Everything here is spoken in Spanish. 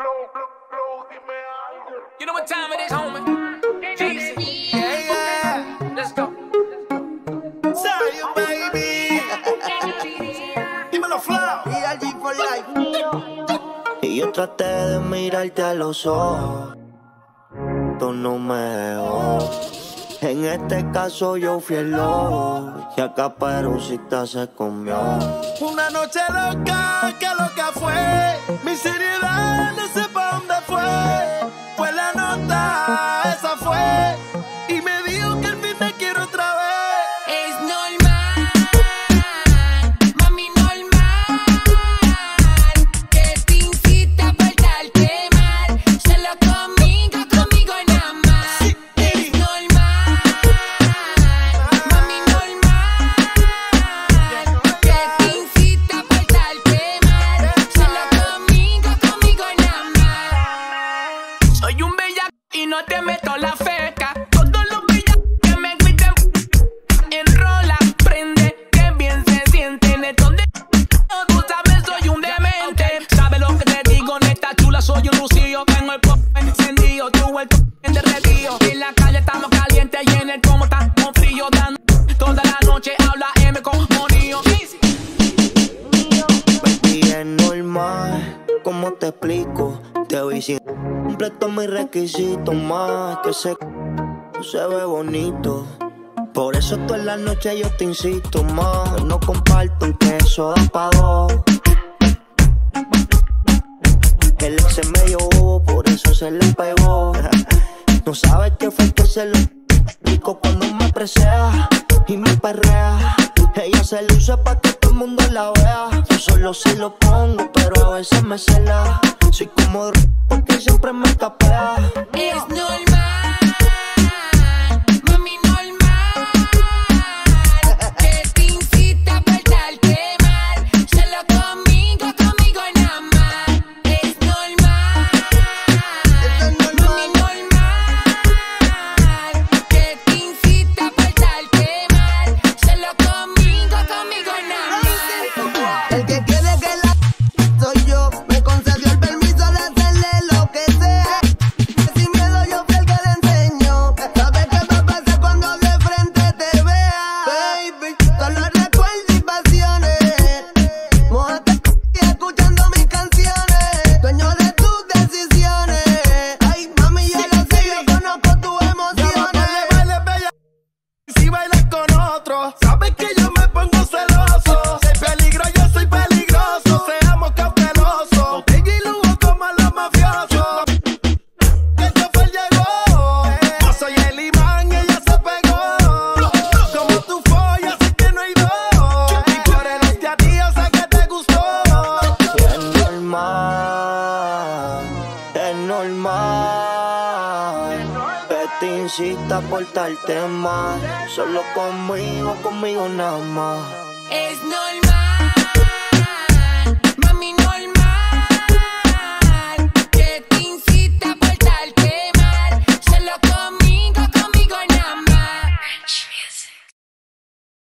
You know what time it is, homie? Jesus. Yeah. Let's go. Sorry, baby. Dímelo, Flow. ELG for life. Y yo traté de mirarte a los ojos, tú no me dejó. En este caso yo fui el lobo y a Caperucita se comió. Una noche loca, que loca fue. Mi seriedad no sé pa' dónde fue. Fue la nota, esa fue. Y me dijo que al fin te quiero otra vez. Es normal, mami, normal, que te incita a portarte mal. Solo conmigo nada más. Es normal, mami, normal, que te incita a portarte mal. Solo conmigo nada más. Soy un bellaco y no te meto la feca. Todos los bellacos que me griten enrola, prende, que bien se sienten. Donde tú sabes, soy un demente. ¿Sabes lo que te digo, neta chula? Soy un lucillo. Tengo el pop encendido, tú el en derretido. En la calle estamos calientes y en el como estamos frío. Dando toda la noche habla M con morillo. Baby, es normal, ¿cómo te explico? Te voy sin completo mis requisitos más. Que se ve bonito. Por eso toda la noche yo te insisto más. No comparto un queso da pa' dos. El ex es medio bobo, por eso se le pegó. No sabes qué fue que se lo dijo cuando me presea y me perrea. Ella se luce pa' que todo el mundo la vea. Yo solo se lo pongo, pero a veces me cela. Soy como porque siempre me capea. Es normal, mami, normal, que te incita a portarte mal. Solo conmigo nada más. Es normal, mami, normal, que te incita a portarte mal. Solo conmigo nada más. El que quiere que la soy yo, me concedió el permiso de hacerle lo que sea. Sin miedo yo fui el que le enseñó. ¿Sabes qué va a pasar cuando de frente te vea? Baby, solo recuerdos y pasiones. Mójate y escuchando mis canciones. Dueño de tus decisiones. Ay, mami, yo lo sé, yo conozco tus emociones. Baile, bella. Si bailas con otro, sabes que yo me pongo celoso. Soy peligro, yo soy peligroso. Seamos cautelosos. Botella y lujo como los mafiosos. Que el chofer llegó. Yo soy el imán y ella se pegó. Como tú follas, sé que no hay dos. Y por el este a ti, yo sé que te gustó. Y es normal que te incita a portarte mal. Solo conmigo nada más. Es normal.